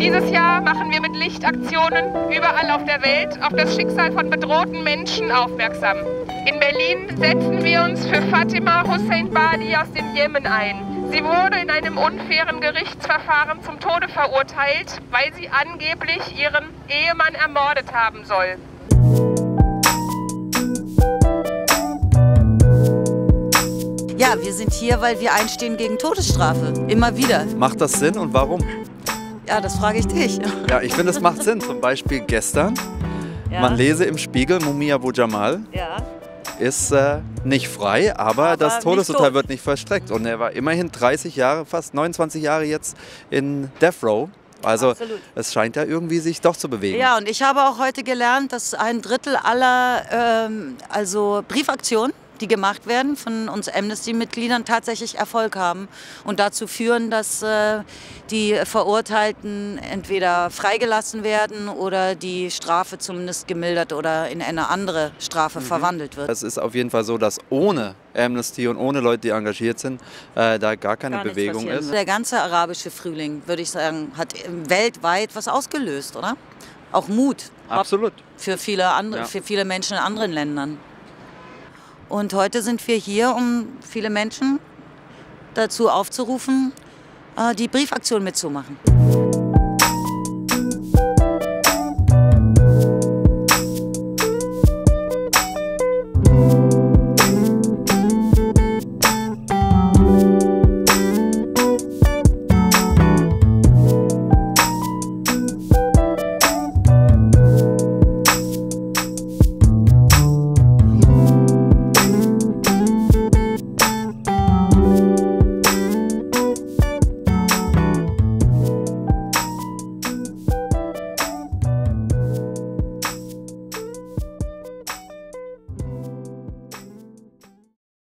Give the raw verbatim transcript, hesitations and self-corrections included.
Dieses Jahr machen wir mit Lichtaktionen überall auf der Welt auf das Schicksal von bedrohten Menschen aufmerksam. In Berlin setzen wir uns für Fatima Hussein Badi aus dem Jemen ein. Sie wurde in einem unfairen Gerichtsverfahren zum Tode verurteilt, weil sie angeblich ihren Ehemann ermordet haben soll. Ja, wir sind hier, weil wir einstehen gegen Todesstrafe. Immer wieder. Macht das Sinn und warum? Ja, das frage ich dich. Ja, ich finde, es macht Sinn. Zum Beispiel gestern, Ja. man lese im Spiegel, Mumia Abu Jamal Ja. ist äh, nicht frei, aber, Aber das nicht Todesurteil tot. wird nicht vollstreckt. Und er war immerhin dreißig Jahre, fast neunundzwanzig Jahre jetzt in Death Row. Also Absolut. es scheint ja irgendwie sich doch zu bewegen. Ja, und ich habe auch heute gelernt, dass ein Drittel aller ähm, also Briefaktionen, die gemacht werden von uns Amnesty-Mitgliedern, tatsächlich Erfolg haben und dazu führen, dass äh, die Verurteilten entweder freigelassen werden oder die Strafe zumindest gemildert oder in eine andere Strafe mhm. verwandelt wird. Es ist auf jeden Fall so, dass ohne Amnesty und ohne Leute, die engagiert sind, äh, da gar keine Gar nichts Bewegung passieren ist. wird. Der ganze arabische Frühling, würde ich sagen, hat weltweit was ausgelöst, oder? Auch Mut. Absolut. Für viele, andere, Ja. für viele Menschen in anderen Ländern. Und heute sind wir hier, um viele Menschen dazu aufzurufen, die Briefaktion mitzumachen.